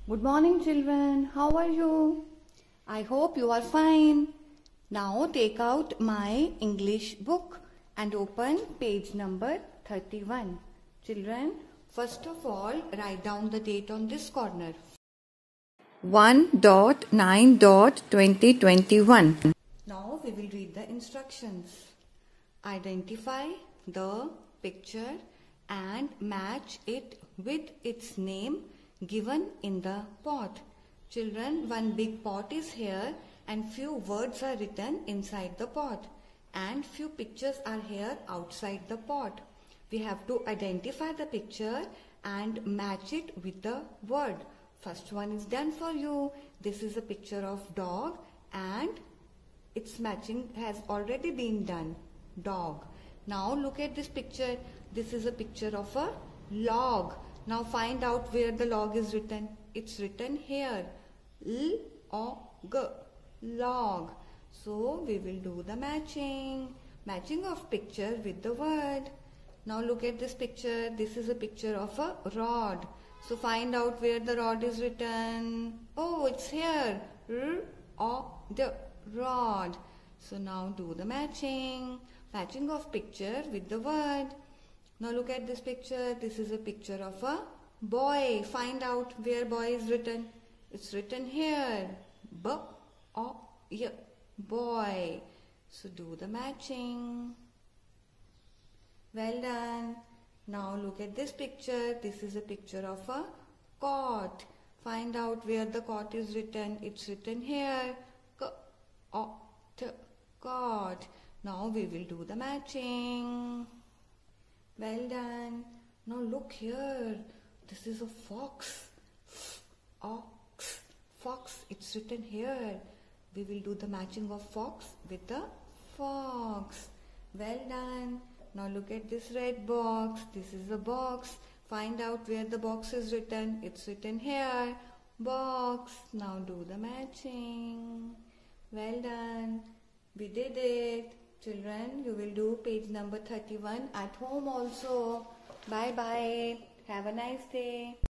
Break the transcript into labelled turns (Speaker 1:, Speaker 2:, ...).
Speaker 1: Good morning, children. How are you? I hope you are fine. Now take out my English book and open page number 31. Children, first of all, write down the date on this corner. 1.9.2021. Now we will read the instructions. Identify the picture and match it with its name given in the pot. Children, one big pot is here and few words are written inside the pot and few pictures are here outside the pot. We have to identify the picture and match it with the word. First one is done for you. This is a picture of dog and its matching has already been done. Dog. Now look at this picture. This is a picture of a log. Now find out where the log is written. It's written here. L-O-G. Log. So we will do the matching. Matching of picture with the word. Now look at this picture. This is a picture of a rod. So find out where the rod is written. Oh, it's here. R-O-D. Rod. So now do the matching. Matching of picture with the word. Now look at this picture. This is a picture of a boy. Find out where boy is written. It's written here. B-O-Y. Boy. So do the matching. Well done. Now look at this picture. This is a picture of a cot. Find out where the cot is written. It's written here. K-O-T. Cot. Now we will do the matching. Well done. Now look here. This is a fox. Ox. Fox. It's written here. We will do the matching of fox with the fox. Well done. Now look at this red box. This is a box. Find out where the box is written. It's written here. Box. Now do the matching. Well done. We did it. Children, you will do page number 31 at home also. Bye bye. Have a nice day.